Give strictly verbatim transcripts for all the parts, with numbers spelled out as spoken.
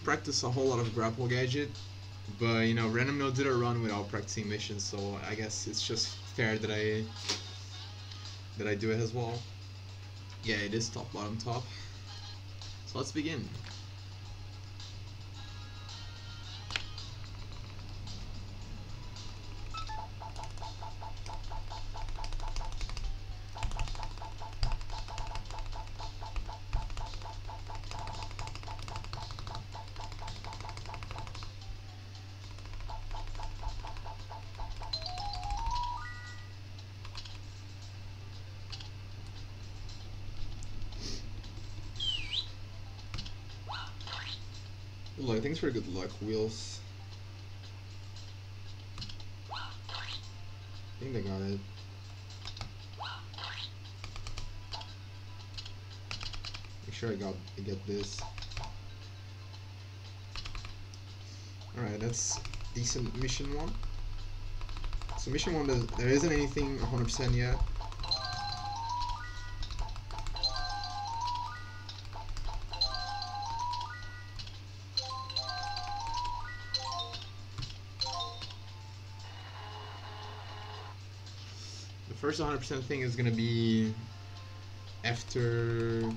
practice a whole lot of grapple gadget, but you know, Random Node did a run without practicing missions, so I guess it's just fair that I that I do it as well. Yeah, it is top, bottom, top. So let's begin. Look, thanks for good luck, Wheels. I think they got it. Make sure I got I get this. Alright, that's decent mission one. So mission one, does, there isn't anything one hundred percent yet. The first one hundred percent thing is gonna be after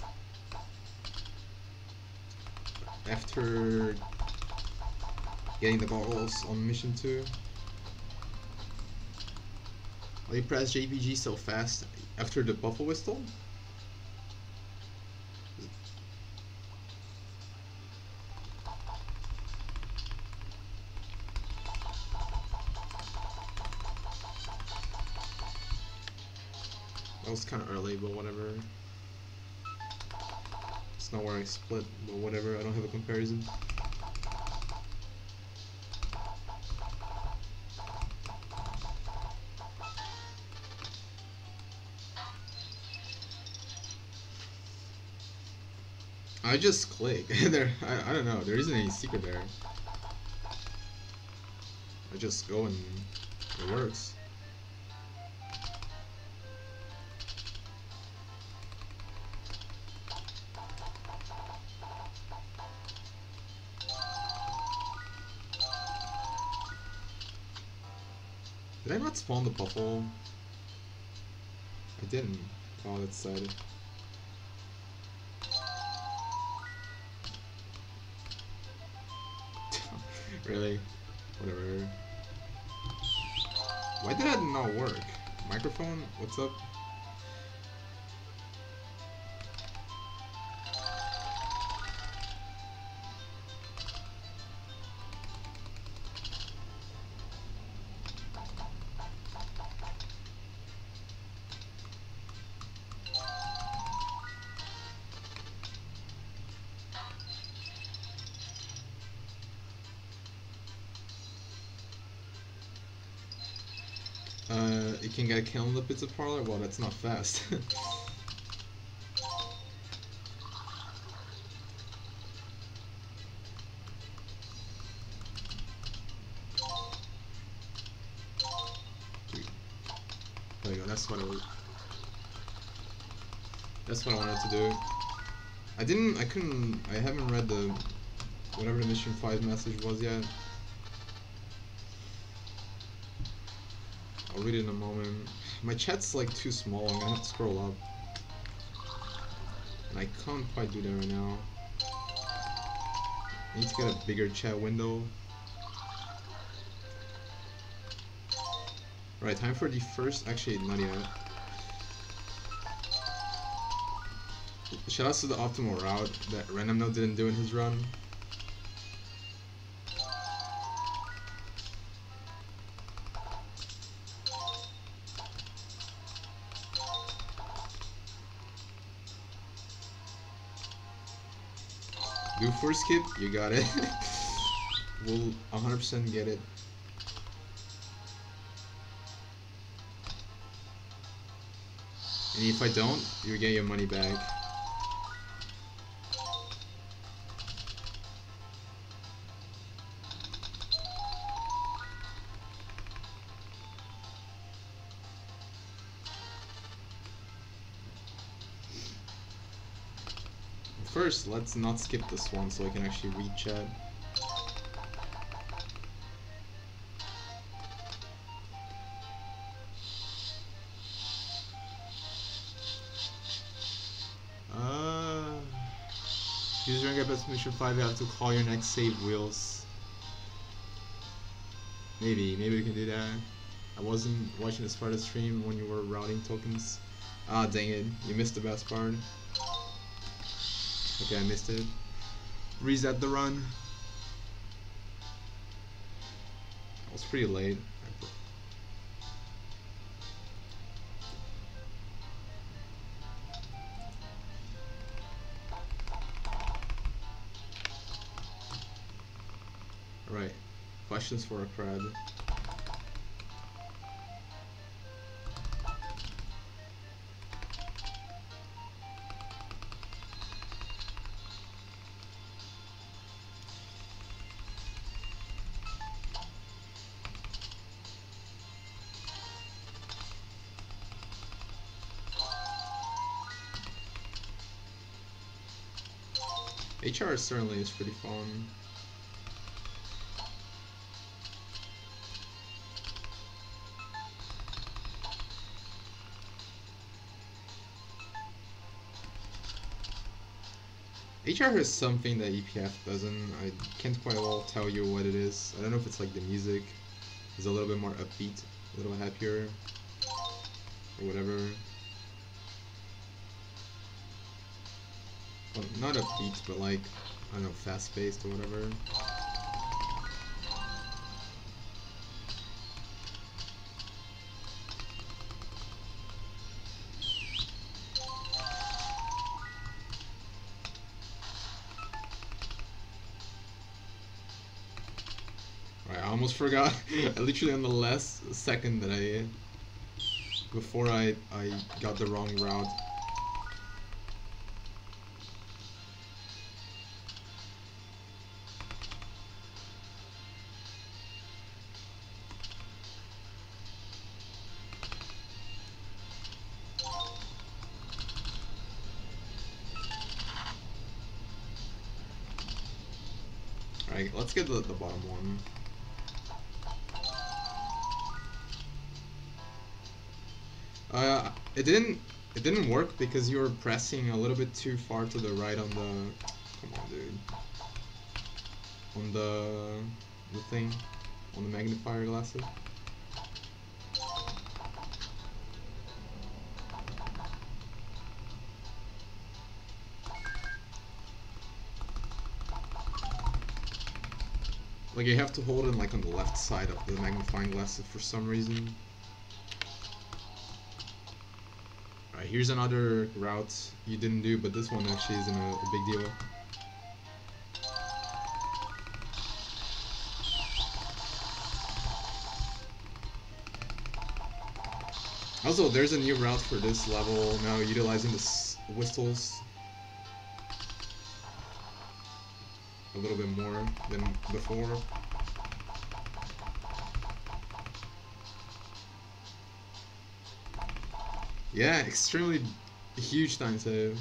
after getting the goggles on mission two. Why you press J P G so fast after the buffalo whistle? That was kind of early, but whatever. It's not where I split, but whatever, I don't have a comparison. I just click. there, I, I don't know, there isn't any secret there. I just go and it works. Did I not spawn the buffalo? I didn't. Oh, that's sad. Really? Whatever. Why did that not work? Microphone? What's up? Uh, you can get a kill in the pizza parlor? Well, that's not fast. There you go, that's what I was... That's what I wanted to do. I didn't, I couldn't, I haven't read the, whatever the mission five message was yet. I'll read it in a moment. My chat's like too small, I'm gonna have to scroll up. And I can't quite do that right now. I need to get a bigger chat window. Right, time for the first, actually not yet. Shoutouts to the optimal route that Random Node didn't do in his run. Do force skip, you got it. We'll one hundred percent get it. And if I don't, you get your money back. first, let's not skip this one so I can actually read chat. Uh, use rank at mission five, you have to call your next save wheels. Maybe, maybe we can do that. I wasn't watching the part of the stream when you were routing tokens. Ah, dang it, you missed the best part. Okay, I missed it. Reset the run. I was pretty late. Alright, questions for a crab. H R certainly is pretty fun. H R has something that E P F doesn't. I can't quite well tell you what it is. I don't know if it's like the music is a little bit more upbeat, a little happier, or whatever. Well, not upbeat, but like, I don't know, fast-paced or whatever. Right, I almost forgot. Literally on the last second that I, before I I got the wrong route. Alright, let's get the, the bottom one. Uh, it didn't it didn't work because you were pressing a little bit too far to the right on the, come on dude, on the the thing, on the magnifier glasses. Like you have to hold it like on the left side of the magnifying glass for some reason. Alright, here's another route you didn't do, but this one actually isn't a, a big deal. Also, there's a new route for this level now, utilizing the s whistles a little bit more than before. Yeah, extremely huge time save.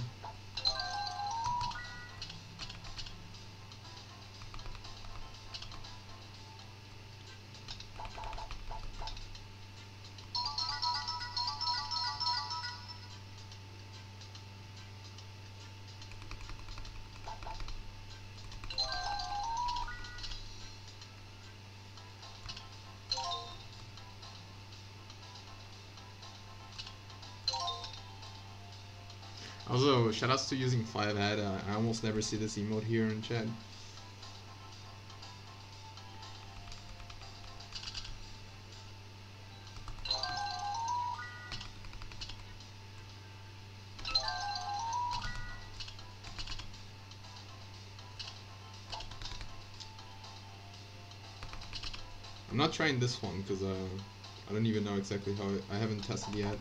Also, shoutouts to using five ad. Uh, I almost never see this emote here in chat. I'm not trying this one because uh, I don't even know exactly how it, I haven't tested yet.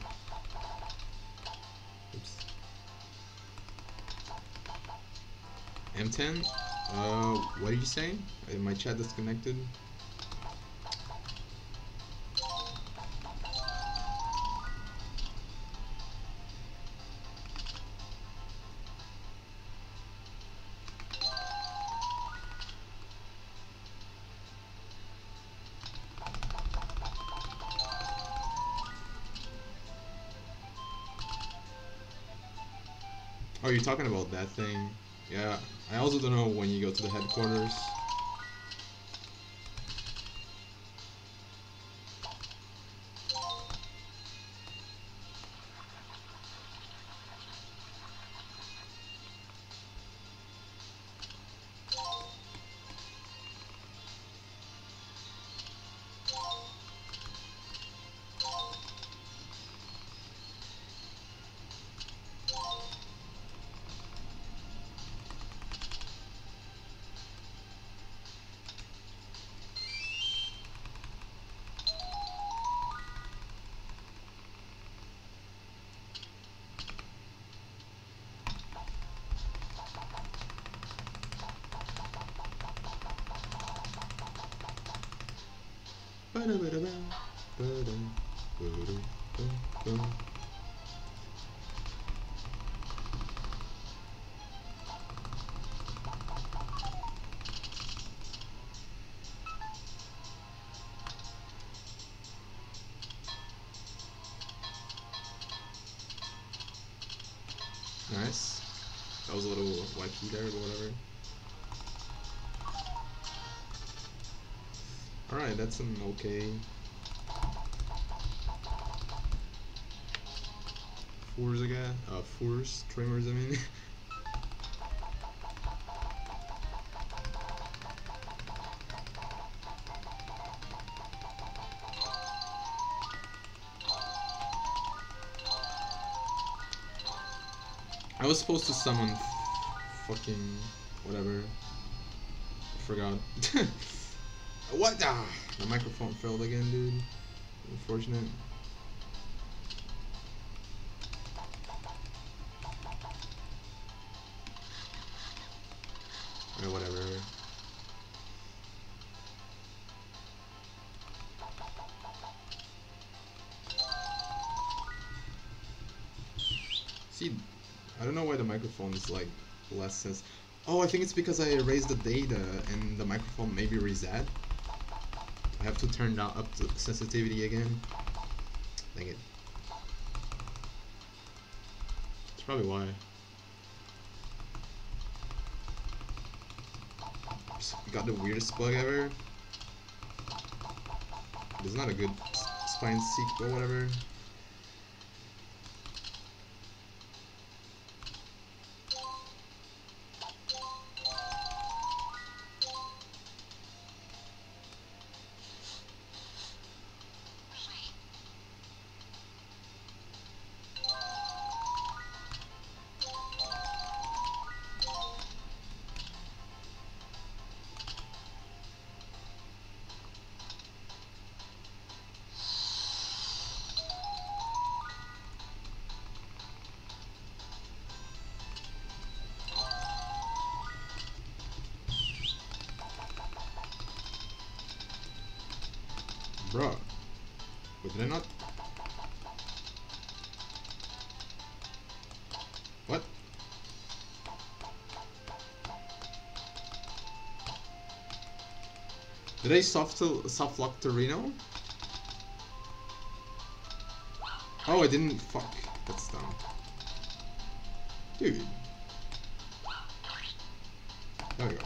Oops. M ten? Uh, what are you saying? Uh, my chat disconnected. Oh, you're talking about that thing? Yeah. I also don't know when you go to the headquarters. Nice. That was a little wacky there, but whatever. Alright, that's an okay. Fours again. Uh, fours, trimmers, I mean. I was supposed to summon fucking whatever. I forgot. What? Ah, the microphone failed again, dude. Unfortunate. Or whatever. See, I don't know why the microphone is like less sense. Oh, I think it's because I erased the data and the microphone maybe reset. I have to turn down up the sensitivity again. Dang it. That's probably why. Just got the weirdest bug ever. It's not a good spine seek or whatever. Bruh. Wait, did I not? What? Did I soft soft lock Torino? Oh, I didn't. Fuck. That's dumb. Dude. There we go.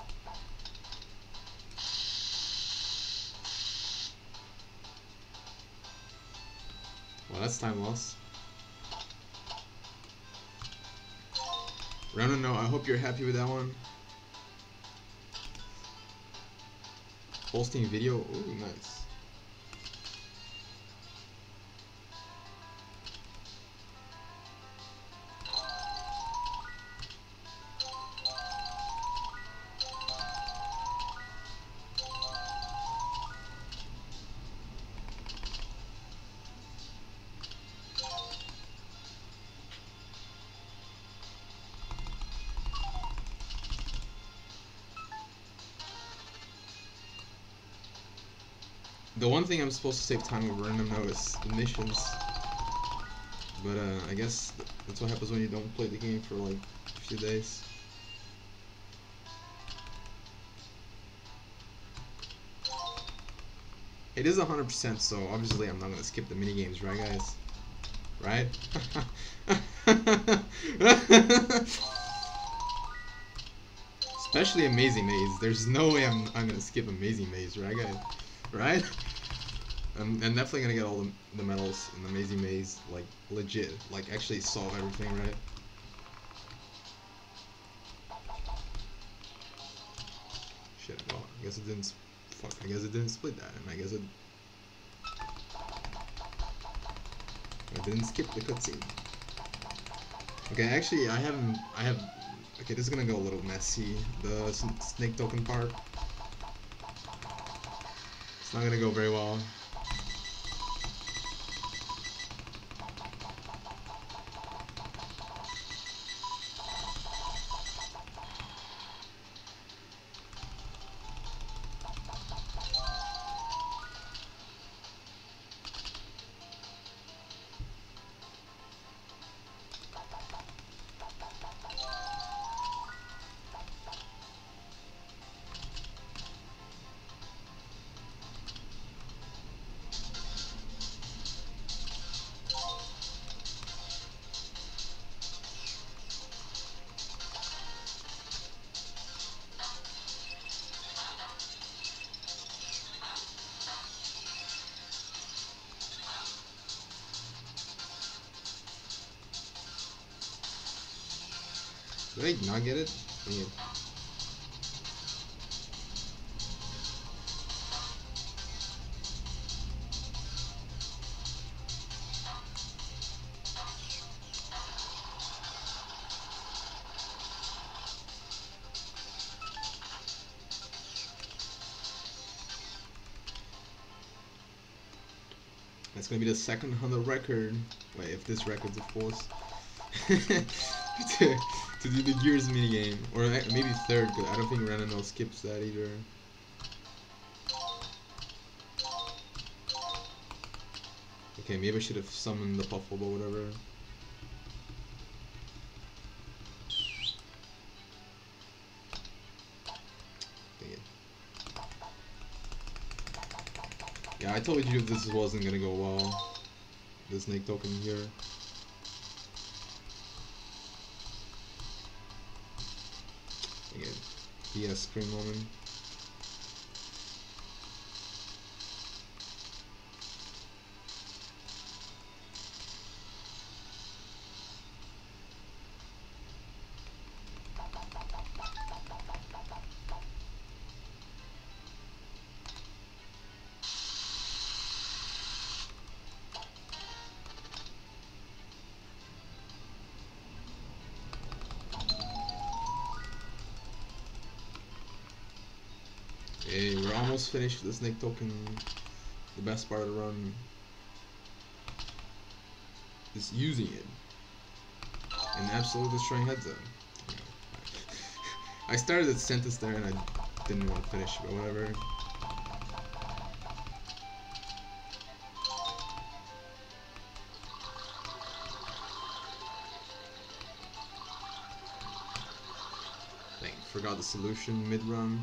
Well, that's time loss. Round no, I hope you're happy with that one. Posting video. Ooh, nice. The one thing I'm supposed to save time with random now is the missions. But uh, I guess that's what happens when you don't play the game for like a few days. It is one hundred percent, so obviously I'm not gonna skip the minigames, right guys? right? Especially Amazing Maze. There's no way I'm I'm gonna skip Amazing Maze, right, guys? Right? I'm, I'm definitely gonna get all the, the medals in the Amazing Maze, like legit, like actually solve everything, right? Shit. Well, I guess it didn't. Fuck. I guess it didn't split that, and I guess it. I didn't skip the cutscene. Okay, actually, I haven't. I have. Okay, this is gonna go a little messy. The snake token part. It's not gonna go very well. Did I not get it? Yeah. That's gonna be the second on the record. Wait, if this record's of course. to, to do the Gears minigame. Or maybe third, because I don't think Renano skips that either. Okay, maybe I should have summoned the Puffle or whatever. Dang it. Yeah, I told you this wasn't gonna go well. The snake token here. Again, P S screen moment. Okay, we're almost finished the snake token. The best part of the run is using it and absolutely destroying heads up. I started the sentence there and I didn't want to finish, but whatever. Dang, forgot the solution mid-run.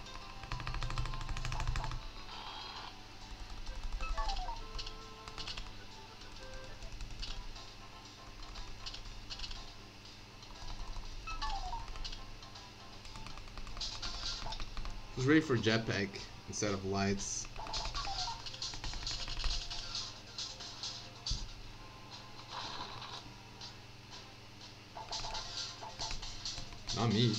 I was ready for jetpack instead of lights. Not me.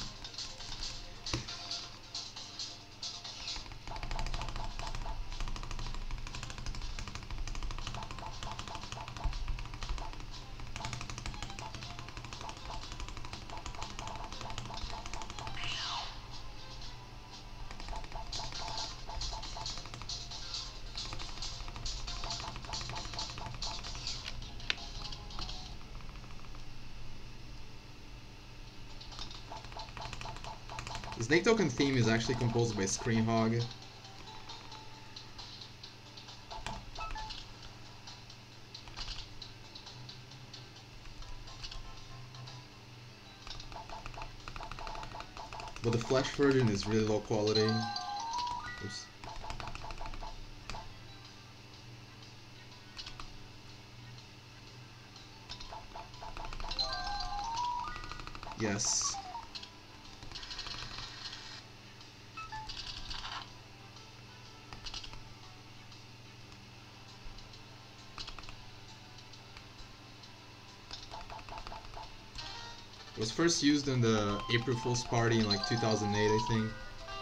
The snake token theme is actually composed by Screen Hog. But the Flash version is really low quality. Oops. Yes. It was first used in the April Fool's party in like two thousand eight, I think.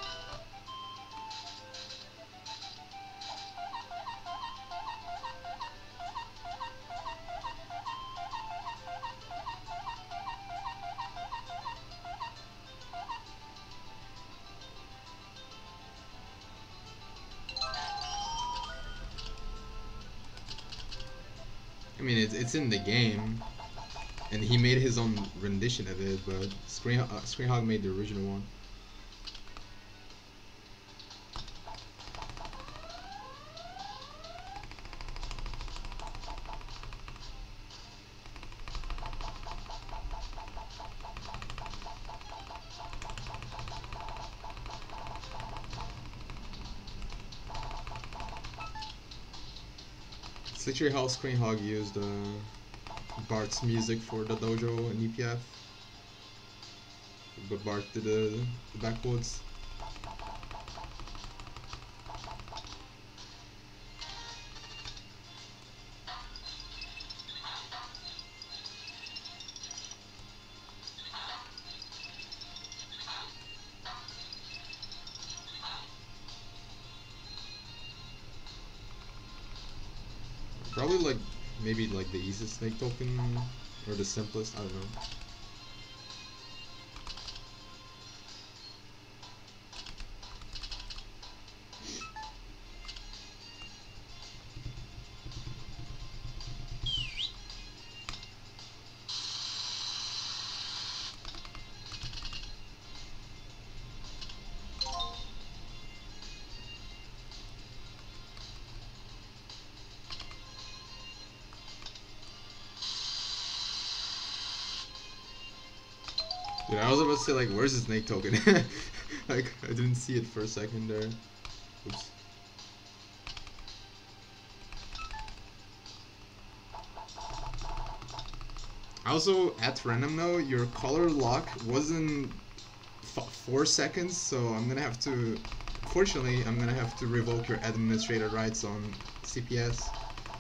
I mean, it's, it's in the game, and he made his own rendition of it, but Screen, uh, Screenhog made the original one. It's literally how Screenhog used uh, Bart's music for the dojo and E P F. But Bart did the, the backwoods. Probably like, maybe like the easiest snake token, or the simplest, I don't know. Dude, I was about to say, like, where's the snake token? Like, I didn't see it for a second there. Oops. Also, at random though, your color lock wasn't f four seconds, so I'm gonna have to... Fortunately, I'm gonna have to revoke your administrator rights on C P S.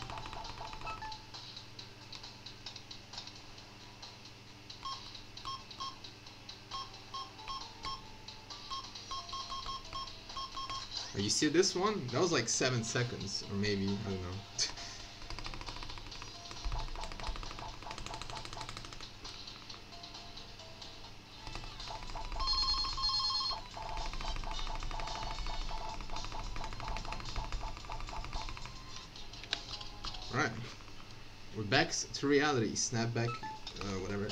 You see this one? That was like seven seconds, or maybe, I don't know. Alright. We're back to reality. Snapback, uh, whatever.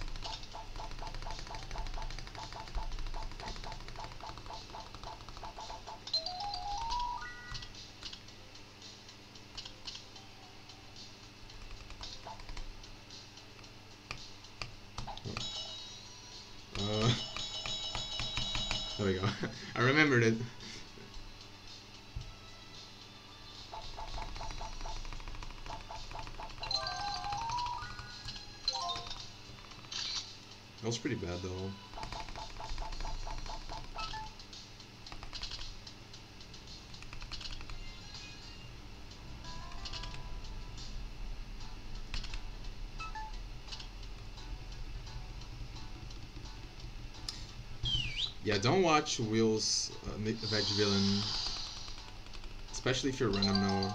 Uh, there we go. I remembered it. That was pretty bad though. Yeah, don't watch Wheels uh, Veg Villain, especially if you're random no.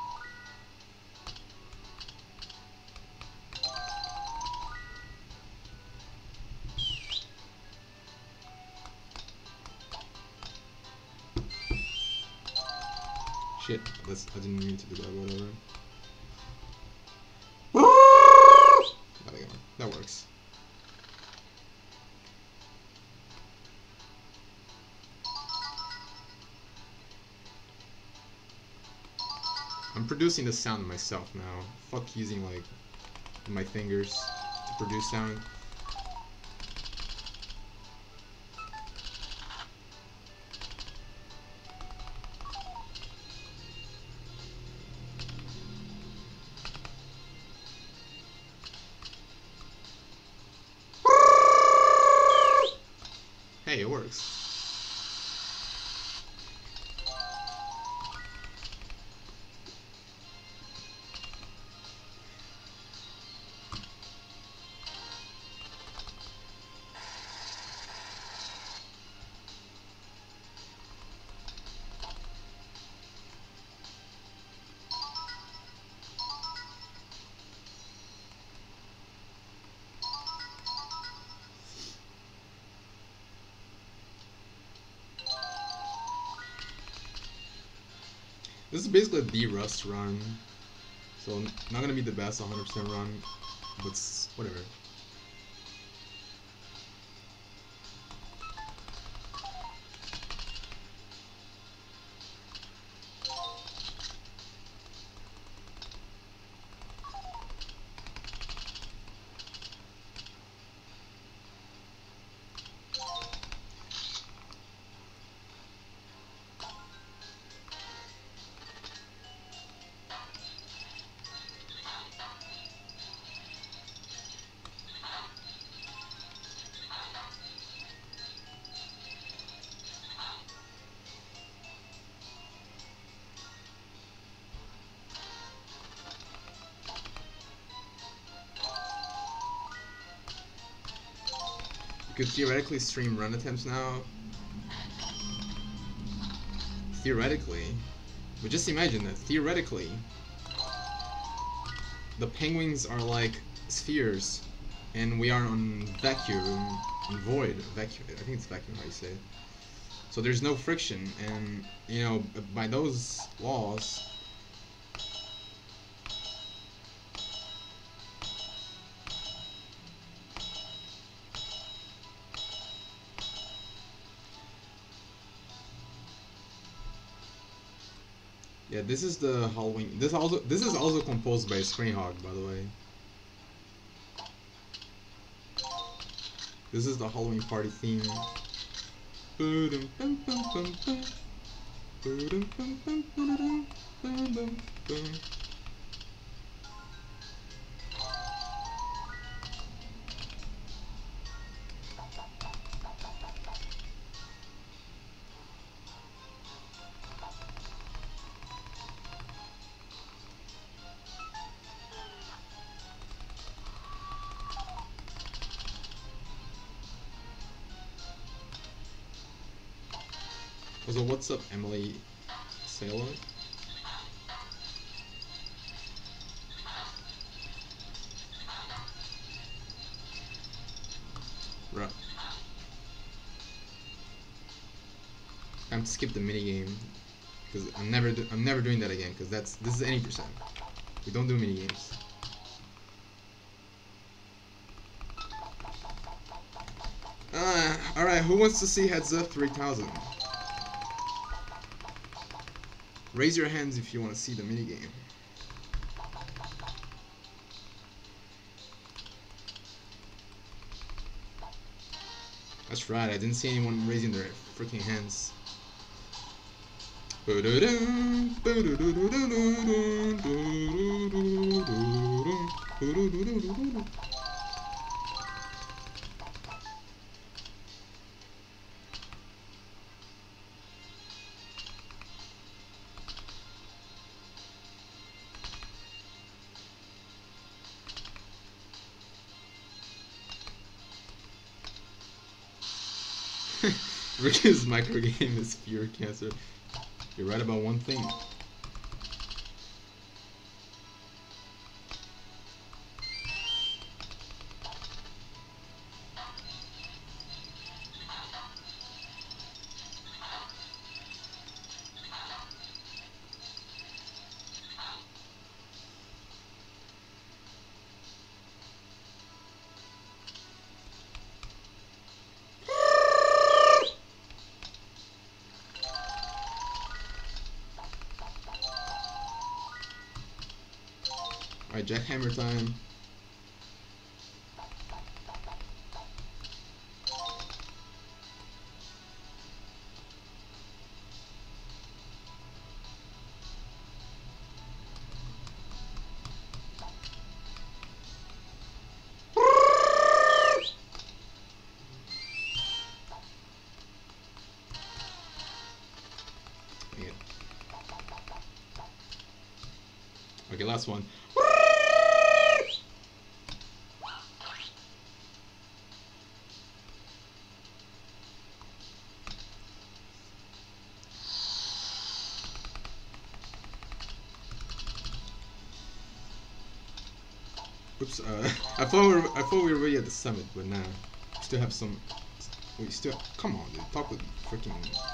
Shit, that's, I didn't mean to do that, whatever. There we go, that works. I'm producing the sound myself now. Fuck using like my fingers to produce sound. works. This is basically the Rust run, so not gonna be the best one hundred percent run, but it's whatever. You could theoretically stream run attempts now. Theoretically. But just imagine that, theoretically, the penguins are like spheres, and we are on vacuum, on void, vacuum, I think it's vacuum how you say it. So there's no friction, and, you know, by those laws, yeah, this is the Halloween. This also this is also composed by Screenhog, by the way. This is the Halloween party theme. So what's up, Emily Sailor? Right. I'm to skip the minigame because I'm never do I'm never doing that again because that's this is any percent. We don't do minigames. Uh, all right. Who wants to see Heads Up three thousand? Raise your hands if you want to see the minigame. That's right, I didn't see anyone raising their freaking hands. Ricky's micro game is pure cancer. You're right about one thing. Alright, jackhammer time. Okay, last one. Oops, uh, I thought we were, I thought we were already at the summit, but nah. We still have some. We still. Come on, dude. Talk with freaking.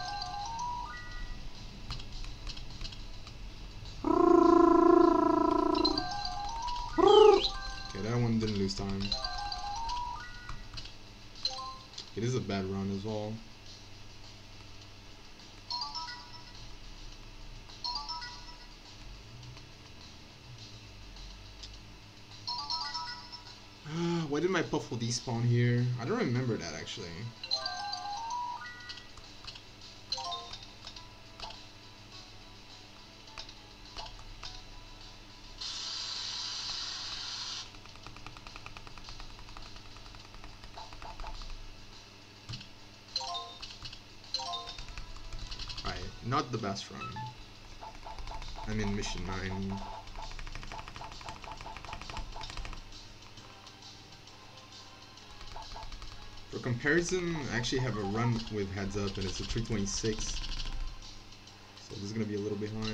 Okay, that one didn't lose time. It is a bad run as well. Why did my Puffle despawn here? I don't remember that actually. Alright, not the best run. I'm in mission nine. For comparison, I actually have a run with heads up and it's a three twenty-six. So this is gonna be a little behind.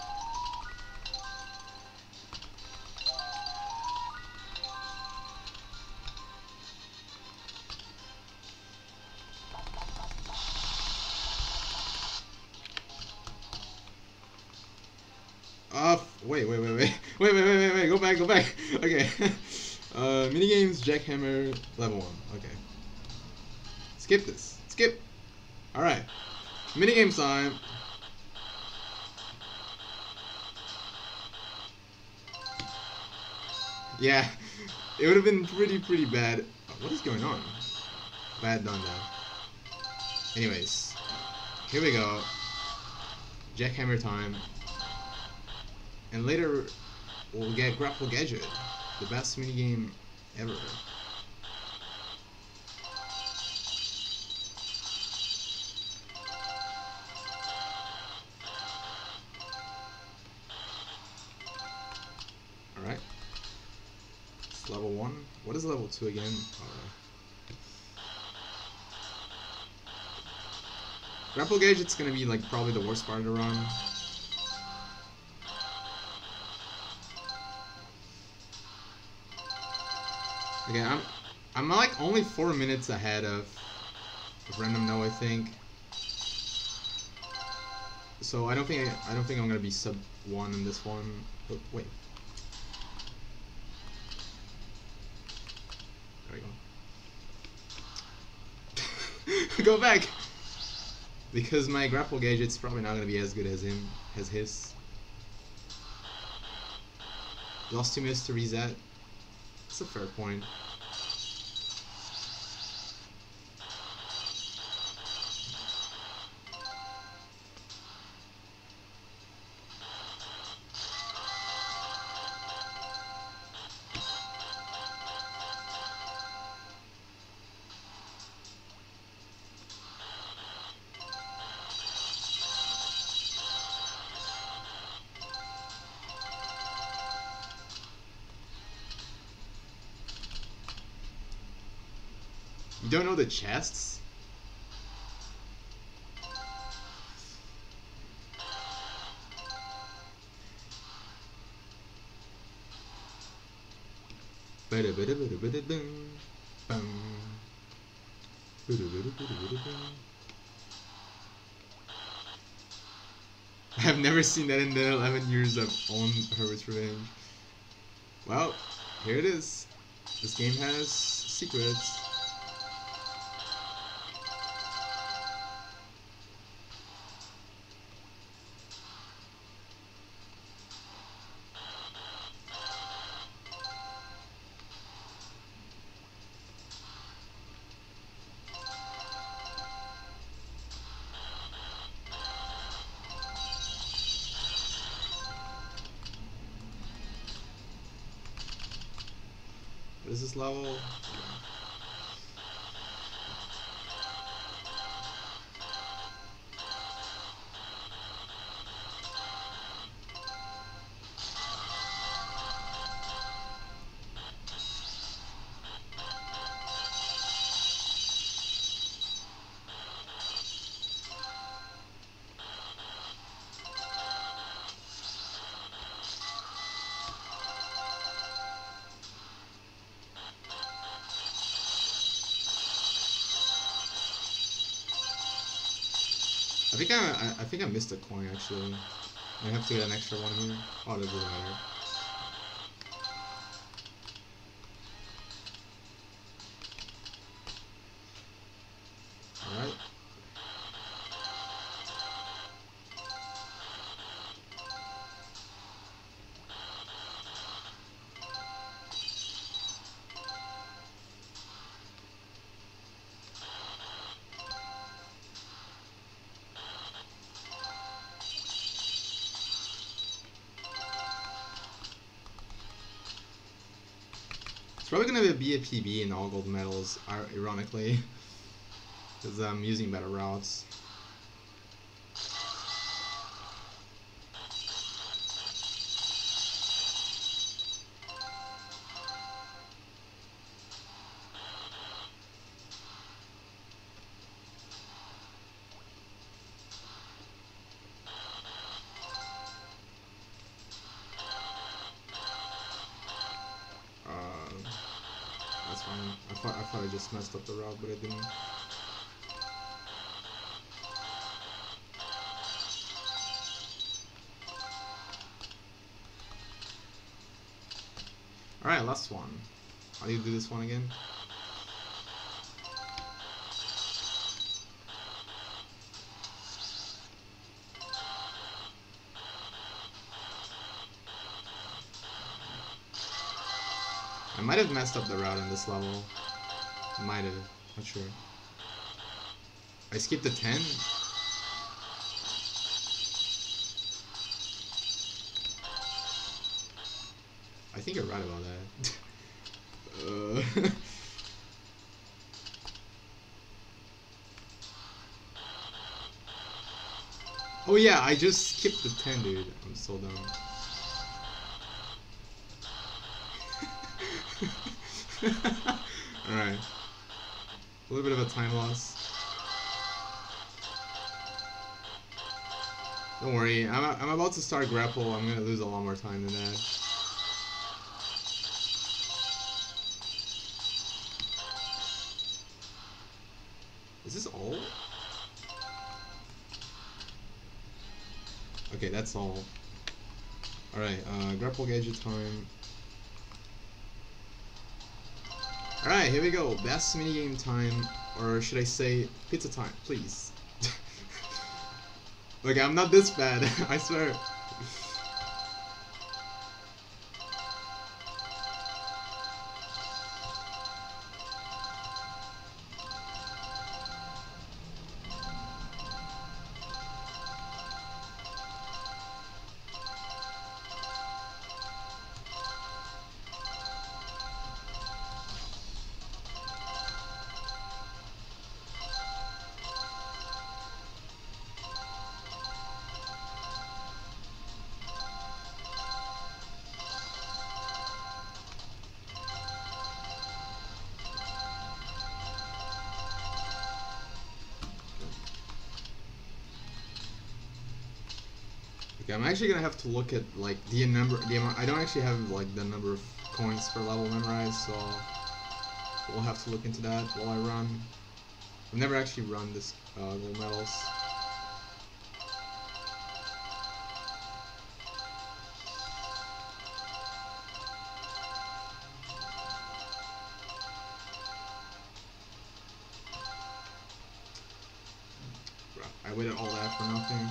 Uh, wait, wait, wait, wait, wait, wait, wait, wait, wait, go back, go back. Okay. uh, minigames, Jackhammer, level one. Okay. Skip this. Skip. Alright. Minigames time. Yeah. It would have been pretty, pretty bad. What is going on? Bad done now. Anyways. Here we go. Jackhammer time. And later, we'll get Grapple Gadget. The best minigame ever. Alright. It's level one. What is level two again? Alright. Grapple Gadget's gonna be like probably the worst part of the run. Okay, I'm I'm like only four minutes ahead of, of Random No, I think. So I don't think I, I don't think I'm gonna be sub one in this one. Oh, wait. There we go. Go back. Because my Grapple Gadget's probably not gonna be as good as him as his. Lost two minutes to reset. That's a fair point. You don't know the chests? I've never seen that in the eleven years I've owned Herbert's Revenge. Well, here it is. This game has secrets. What is this level? think I, I I think I missed a coin actually. I have to get an extra one here. Oh, that doesn't matter. Alright. It's probably gonna be a P B in all gold medals, ironically, because I'm using better routes. That's fine. I thought I thought I just messed up the route, but I didn't. Alright, last one. How do you do this one again? I might have messed up the route in this level. Might have. Not sure. I skipped the ten? I think you're right about that. uh. Oh yeah, I just skipped the ten, dude. I'm so dumb. Alright. A little bit of a time loss. Don't worry, I'm, I'm about to start grapple. I'm gonna lose a lot more time than that. Is this all? Okay, that's all. Alright, uh, grapple gadget time. Alright, here we go. Best minigame time, or should I say pizza time, please. Look, I'm not this bad, I swear. Okay, I'm actually gonna have to look at like the number, the amount. I don't actually have like the number of coins per level memorized, so we'll have to look into that while I run. I've never actually run this uh, gold medals. I waited all that for nothing.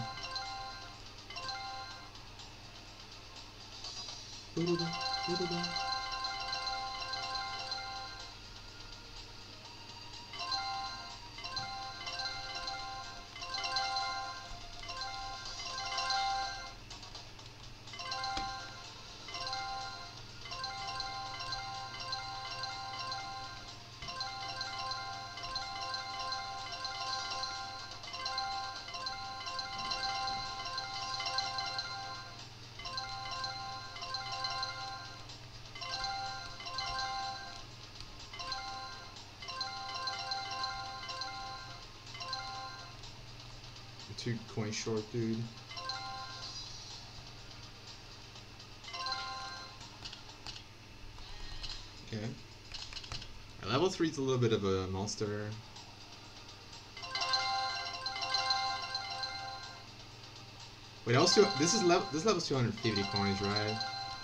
Two coins short, dude. Okay. Level three is a little bit of a monster. Wait, also this is level this level's two hundred fifty coins, right?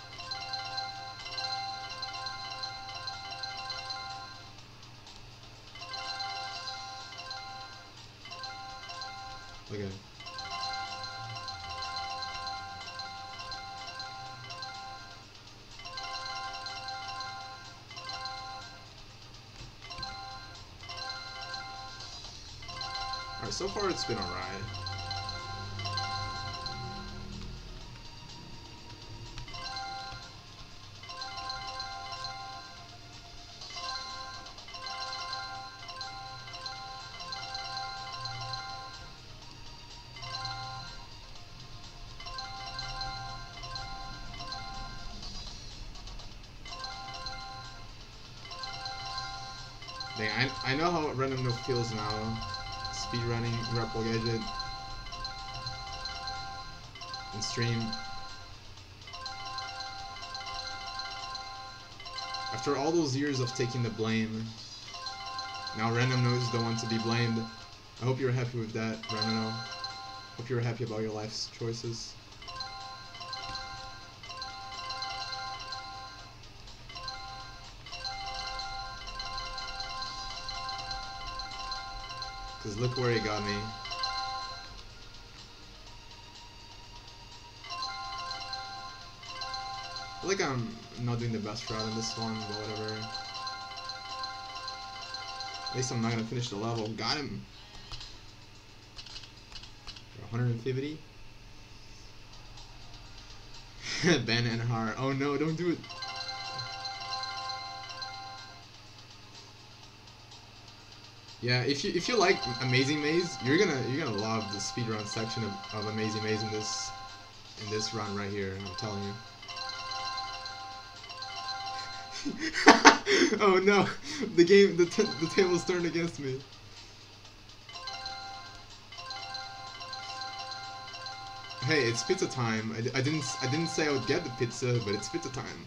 Okay. Alright, so far it's been alright. Dang, I, I know how Random No feels now. Speedrunning Grapple Gadget in stream. After all those years of taking the blame, now Random No is the one to be blamed. I hope you're happy with that, Random No. Hope you're happy about your life's choices. Cause look where he got me. I feel like I'm not doing the best route in this one, but whatever. At least I'm not gonna finish the level. Got him! one hundred fifty? Ben and Har. Oh no, don't do it! Yeah, if you if you like Amazing Maze, you're gonna you're gonna love the speedrun section of, of Amazing Maze in this in this run right here. I'm telling you. Oh no, the game the t the table's turned against me. Hey, it's pizza time. I, I didn't I didn't say I would get the pizza, but it's pizza time.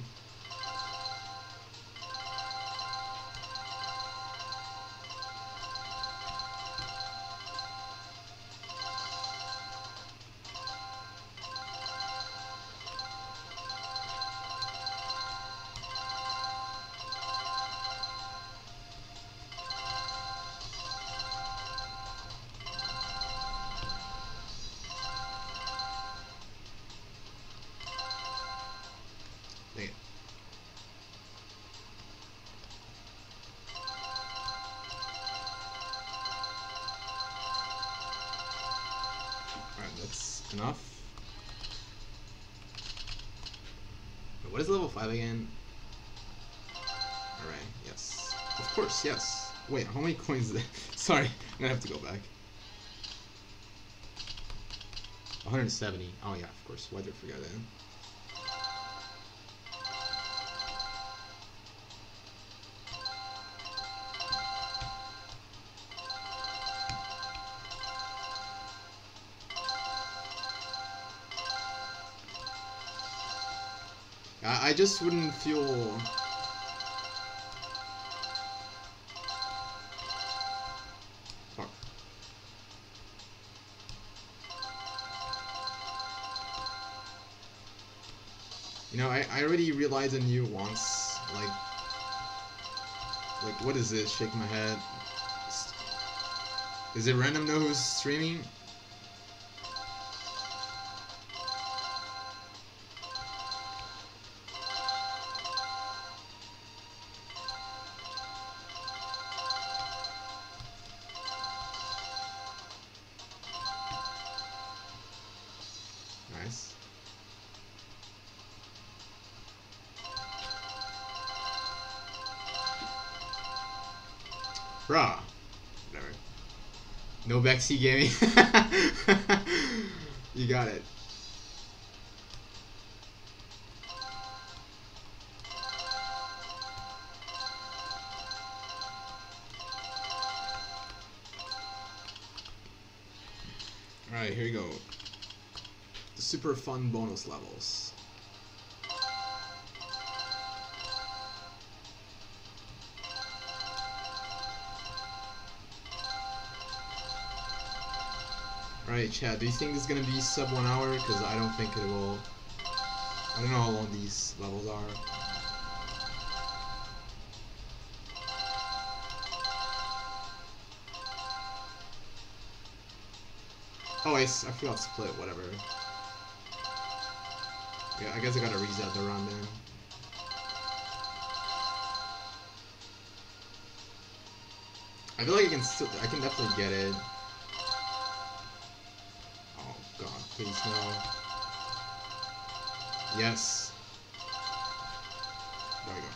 Enough. Wait, what is level five again? Alright, yes. Of course, yes. Wait, how many coins is that? Sorry, I'm gonna have to go back. one hundred seventy. Oh yeah, of course. Why did I forget that? I just wouldn't feel... Fuck. You know, I, I already realized I knew once, like... Like, what is this? Shake my head. Is it Random No who's streaming? Nice. Bruh. Whatever. No backseat gaming. You got it. Alright, here we go. The super fun bonus levels. Alright, Alright, Chad, do you think this is gonna be sub one hour? Because I don't think it will. I don't know how long these levels are. Oh, I, s I forgot split, whatever. Yeah, I guess I gotta reset the run then. I feel like I can still, I can definitely get it. Oh god, please no. Yes. There we go.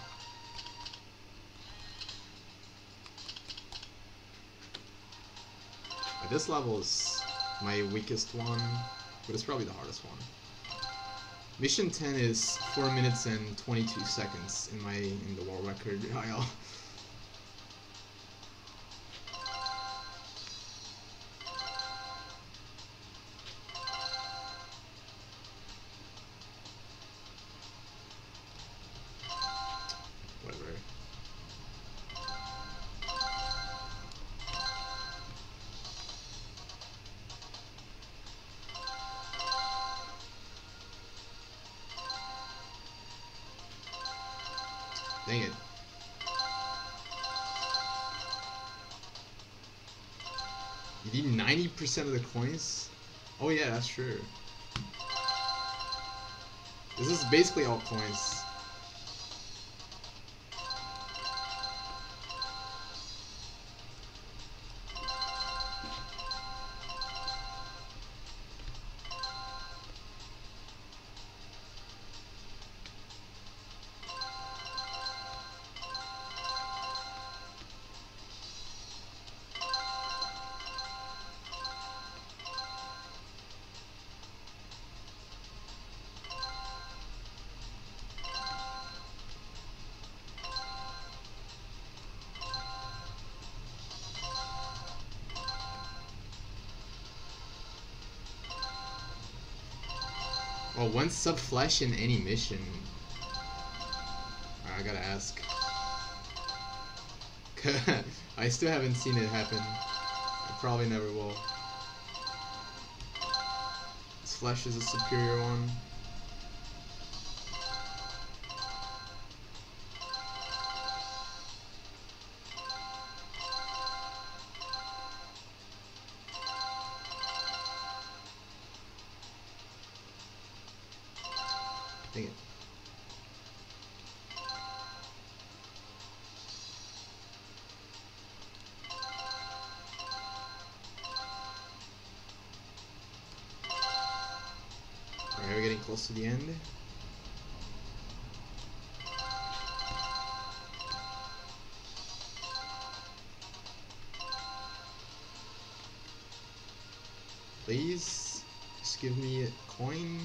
Uh, This level is my weakest one, but it's probably the hardest one. Mission ten is four minutes and twenty-two seconds in my in the world record I L. Whatever. Dang it. You need ninety percent of the coins? Oh yeah, that's true. This is basically all coins. Oh, one sub flash in any mission. I gotta ask. I still haven't seen it happen. I probably never will. This flash is a superior one. Dang it. Alright, we're getting close to the end. Please, just give me a coin.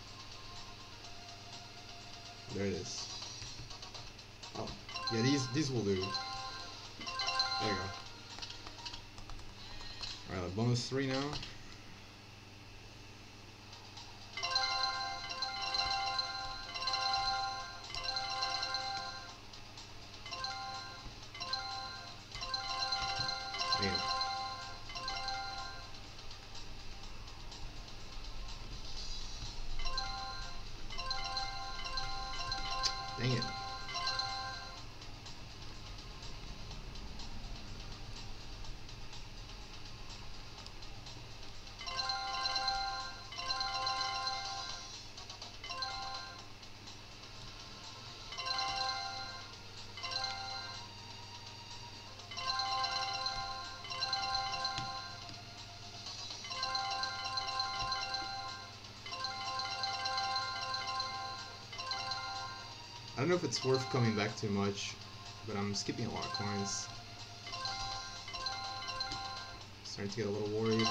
There it is. Oh, yeah, these these will do. There you go. Alright, bonus three now. Dang it. Dang it. I don't know if it's worth coming back too much, but I'm skipping a lot of coins. Starting to get a little worried.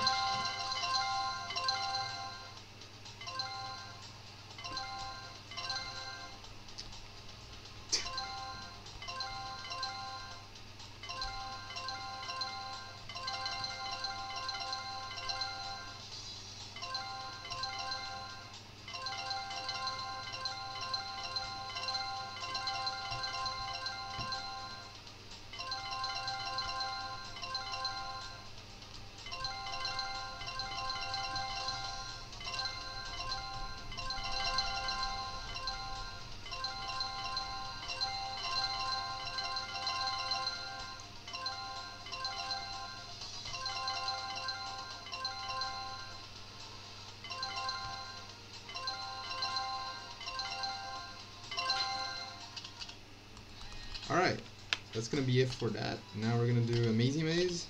Alright, that's gonna be it for that. Now we're gonna do a Mazy Maze.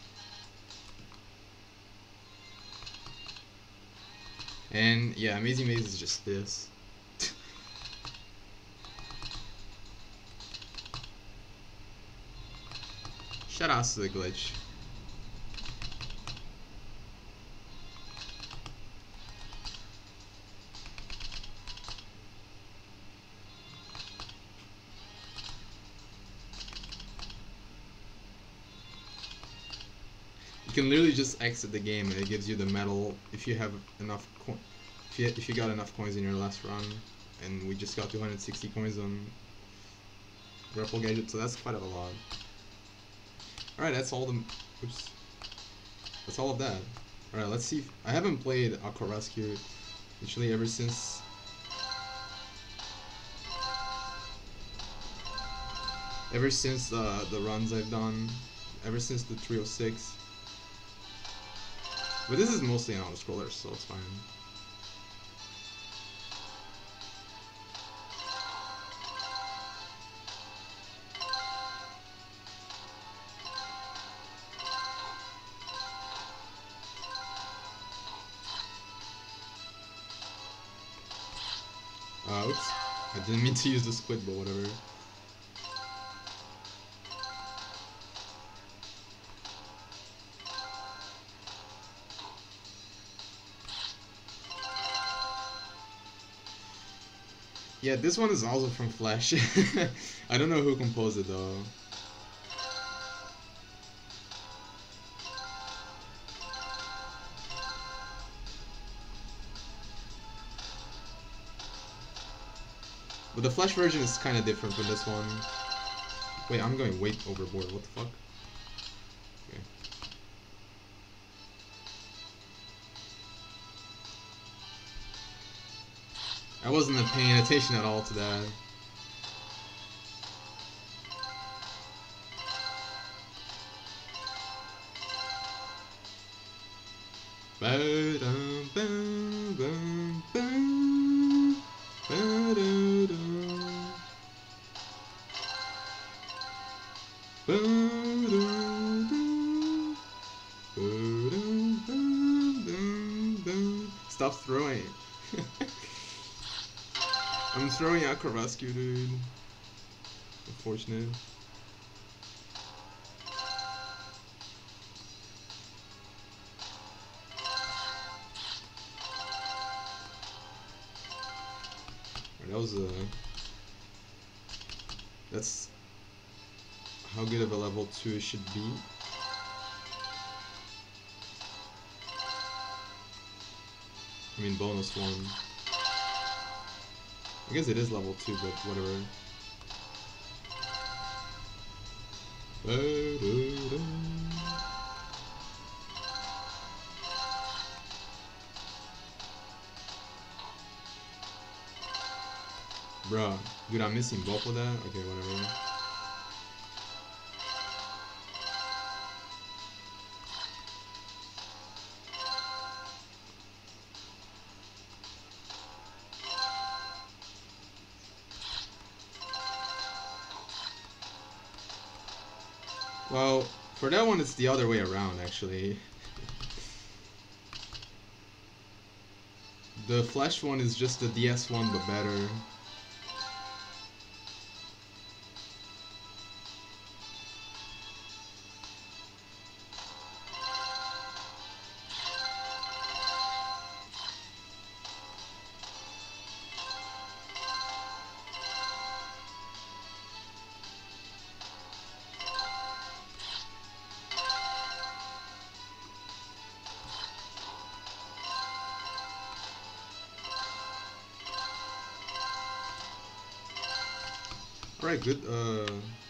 And yeah, Mazy Maze is just this. Shout out to the glitch. You can literally just exit the game and it gives you the medal if you have enough coin. If you if you got enough coins in your last run, and we just got two hundred sixty coins on Grapple Gadget, so that's quite a lot. All right, that's all the. Oops. That's all of that. All right, let's see. If, I haven't played Aqua Rescue literally ever since. Ever since uh, the runs I've done, ever since the three oh six. But this is mostly an auto-scroller, so it's fine. Uh, oops. I didn't mean to use the squid, but whatever. Yeah, this one is also from Flash. I don't know who composed it though. But the Flash version is kind of different from this one. Wait, I'm going way overboard. What the fuck? Okay. I wasn't paying attention at all to that. Ba-dum, bum, bum, bum. Ba-da-dum. Ba-dum-dum. Ba-dum-dum-dum-dum. Stop throwing. I'm throwing Aqua Rescue, dude. Unfortunate. That was a. That's how good of a level two it should be. I mean, bonus one. I guess it is level two, but whatever. Ba-da-da. Bruh, dude, I'm missing both of that? Okay, whatever. Well, for that one, it's the other way around, actually. The Flash one is just the D S one, but better. Alright, good, uh...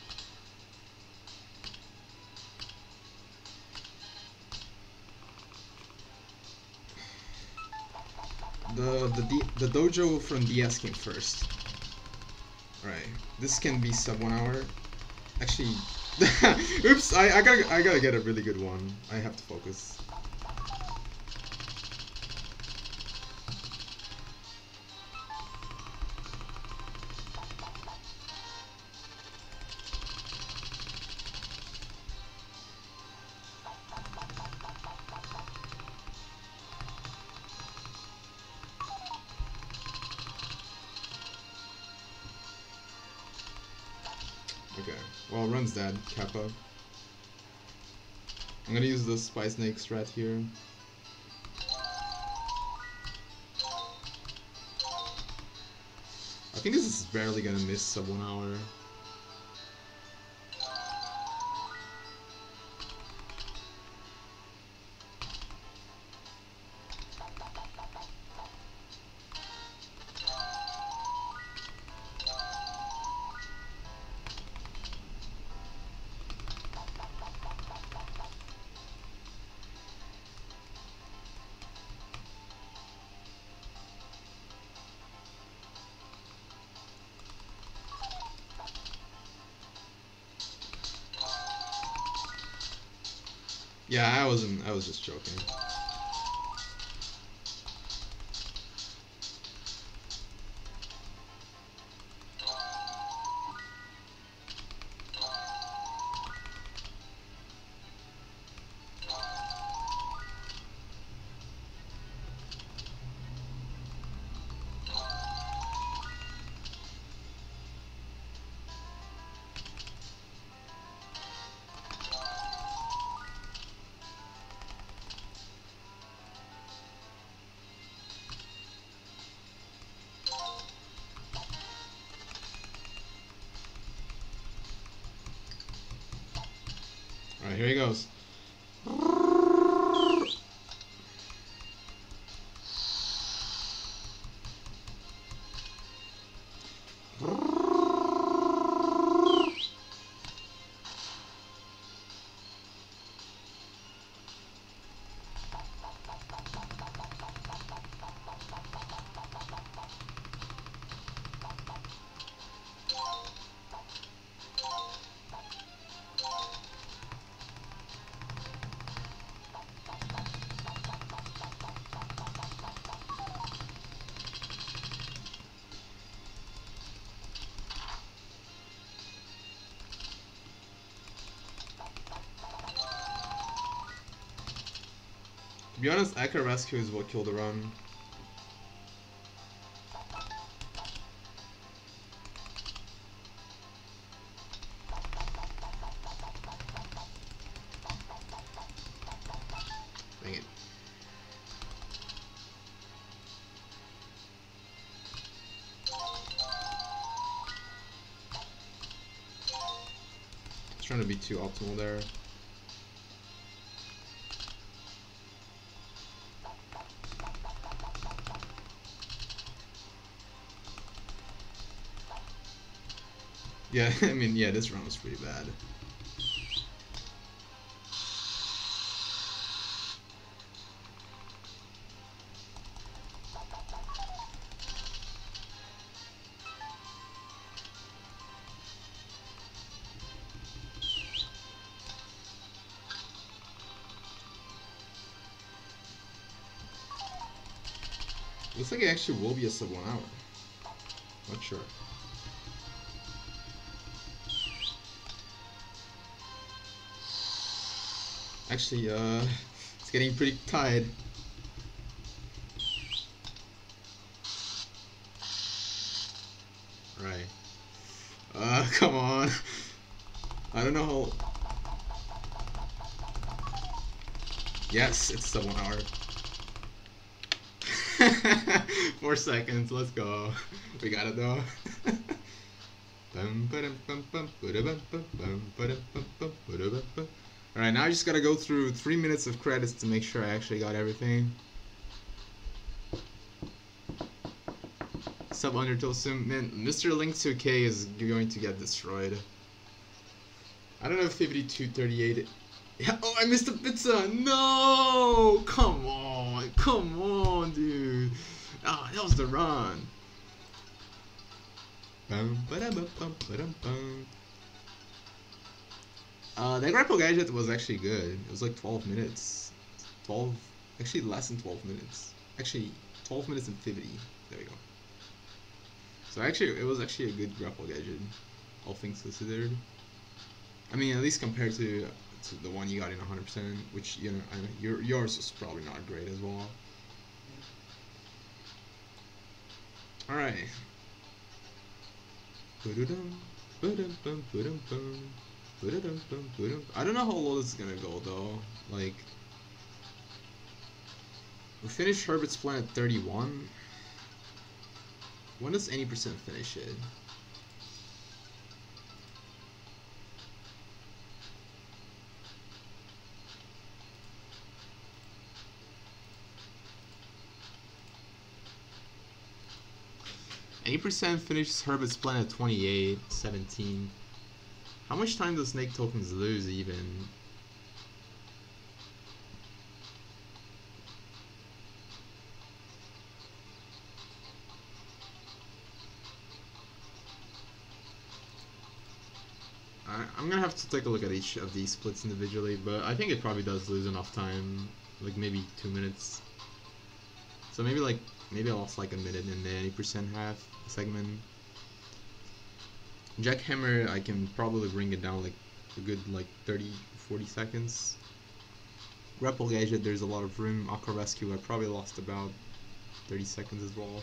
The, the, D the dojo from D S came first. Alright, this can be sub one hour. Actually, oops, I, I gotta, I gotta get a really good one. I have to focus. Okay. Well, Run's dead. Kappa. I'm gonna use the Spy Snake strat here. I think this is barely gonna miss sub one hour. Yeah, I wasn't. I was just joking. Alright, here he goes. To be honest, Aka Rescue is what killed the run. Dang it. I was trying to be too optimal there. Yeah, I mean, yeah, this run was pretty bad. Looks like it actually will be a sub one hour. Not sure. Actually, uh, it's getting pretty tight. Right. Uh, come on. I don't know how. Yes, it's sub one hour. Four seconds, let's go. We got it though. Alright, now I just gotta go through three minutes of credits to make sure I actually got everything. Sub Undertow Sim, man, Mister Link two K is going to get destroyed. I don't know if fifty-two thirty-eight. Yeah, oh, I missed the pizza! No! Come on! Come on, dude! Ah, that was the run! Bum, ba-dum, bum, ba-dum, bum. Uh, that grapple gadget was actually good. It was like twelve minutes. twelve, actually less than twelve minutes. Actually, twelve minutes and fifty. There we go. So actually, it was actually a good grapple gadget, all things considered. I mean, at least compared to to the one you got in one hundred percent, which, you know, I mean, your, yours is probably not great as well. Alright. I don't know how low this is gonna go though. Like, we finished Herbert's plan at thirty-one. When does any percent finish it? eighty percent finishes Herbert's plan at twenty-eight, seventeen. How much time does Snake Tokens lose even? I, I'm gonna have to take a look at each of these splits individually, but I think it probably does lose enough time, like maybe two minutes. So maybe like, maybe I lost like a minute in the eighty percent half segment. Jackhammer, I can probably bring it down like a good like thirty, forty seconds. Grapple Gadget, there's a lot of room. Aqua Rescue, I probably lost about thirty seconds as well.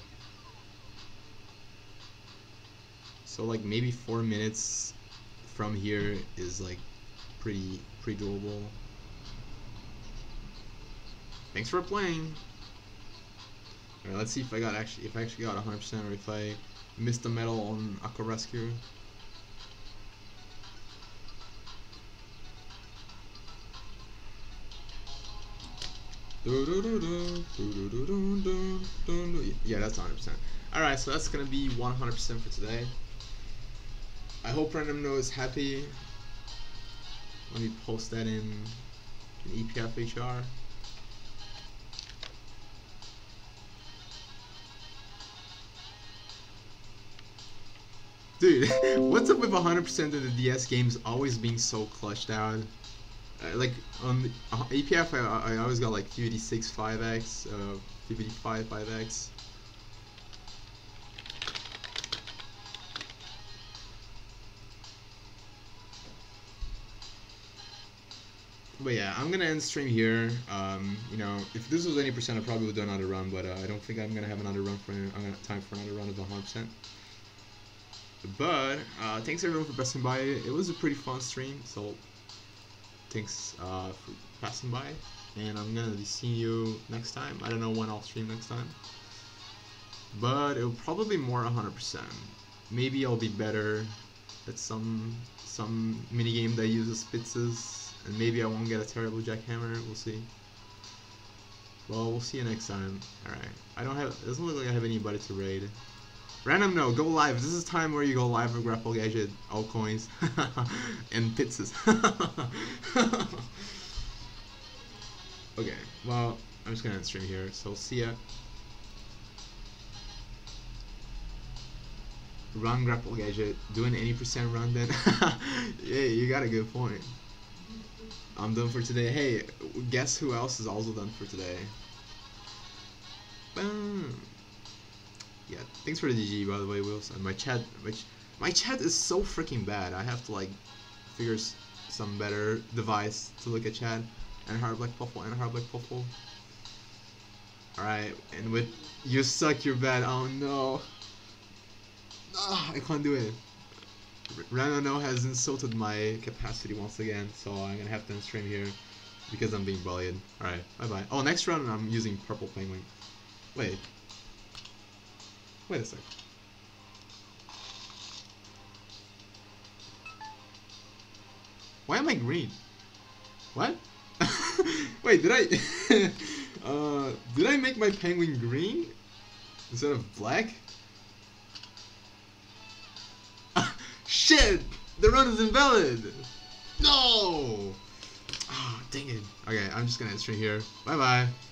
So like maybe four minutes from here is like pretty, pretty doable. Thanks for playing. Alright, let's see if I got actually if I actually got one hundred percent or if I missed the medal on Aqua Rescue. Yeah, that's one hundred percent. Alright, so that's gonna be one hundred percent for today. I hope RandomNo is happy. Let me post that in, in E P F H R. Dude, what's up with one hundred percent of the D S games always being so clutched out? Uh, like on the, uh, E P F, I, I always got like fifty-six five X, uh, fifty-five five X. But yeah, I'm gonna end stream here. Um, you know, if this was any percent, I probably would do another run, but uh, I don't think I'm gonna have another run for. I'm gonna have time for another run of one hundred percent. But uh, thanks everyone for passing by. It was a pretty fun stream, so thanks uh, for passing by. And I'm gonna be seeing you next time. I don't know when I'll stream next time, but it'll probably be more one hundred percent. Maybe I'll be better at some some minigame that uses Spitzes, and maybe I won't get a terrible jackhammer. We'll see. Well, we'll see you next time. All right. I don't have. It doesn't look like I have anybody to raid. RandomNo, go live. This is time where you go live with Grapple Gadget, altcoins, and pizzas. Okay, well, I'm just gonna end stream here, so see ya. Run Grapple Gadget, do an eighty percent run then. Yeah, you got a good point. I'm done for today. Hey, guess who else is also done for today? Boom. Yeah, thanks for the G G by the way, Wilson. My chat, my, ch my chat is so freaking bad. I have to like figure s some better device to look at chat. And Hard Black Puffle and Hard Black Puffle. Alright, and with you suck, you're bad. Oh no. Ah, I can't do it. RandomNo has insulted my capacity once again, so I'm gonna have to end stream here because I'm being bullied. Alright, bye bye. Oh, next round I'm using Purple Penguin. Wait. Wait a sec. Why am I green? What? Wait, did I uh did I make my penguin green instead of black? Shit! The run is invalid! No! Ah, oh, dang it. Okay, I'm just gonna end stream here. Bye bye.